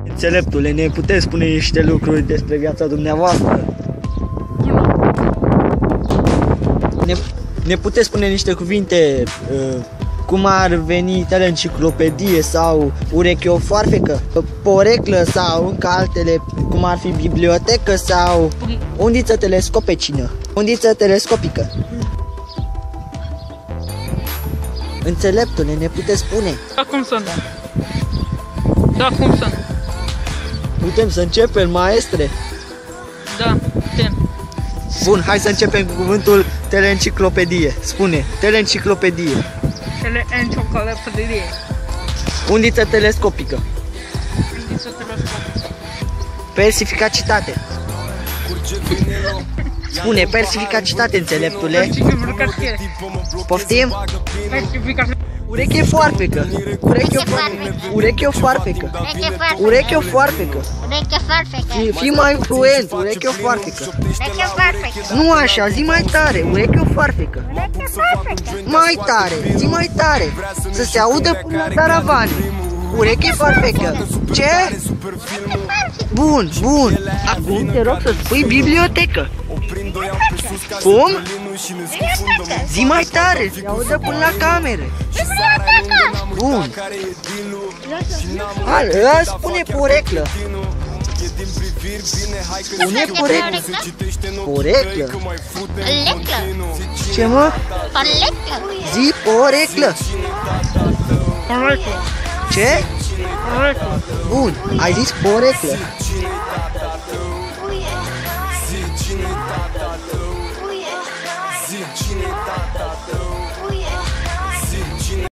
Înțeleptule, ne puteți spune niște lucruri despre viața dumneavoastră? Ne puteți spune niște cuvinte, cum ar veni teleenciclopedie sau ureche o foarfecă, poreclă sau încă altele, cum ar fi bibliotecă sau undiță telescopecină, undiță telescopică. Înțeleptule, ne puteți spune? Da, cum să nu? Da, cum să nu? Putem să începem, maestre? Da, putem. Bun, hai să începem cu cuvântul teleenciclopedie. Spune, teleenciclopedie. Teleenciclopedie. Undiță telescopică. Undiță telescopică. Perspicacitate. Spune, perspicacitate, înțeleptule. Poftim? Ureche foarfecă. Ureche o foarfecă. Ureche o foarfecă. Fii mai fluent, ureche o foarfecă. Nu așa, zi mai tare, ureche o foarfecă. Mai tare, zi mai tare. Să se audă până la caravane. Ureche foarfecă. Ce? Bun, bun. Acum te rog să spui bibliotecă. Cum? Zi mai tare, se audă până la camere. Bun. Spune poreclă. Spune poreclă. Poreclă. Ce mă? Zi poreclă. Ce? Bun, ai zis poreclă.